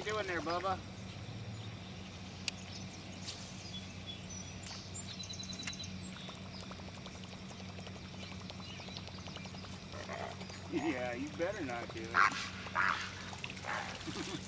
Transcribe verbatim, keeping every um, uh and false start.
doing there, Bubba? Yeah, you better not do it.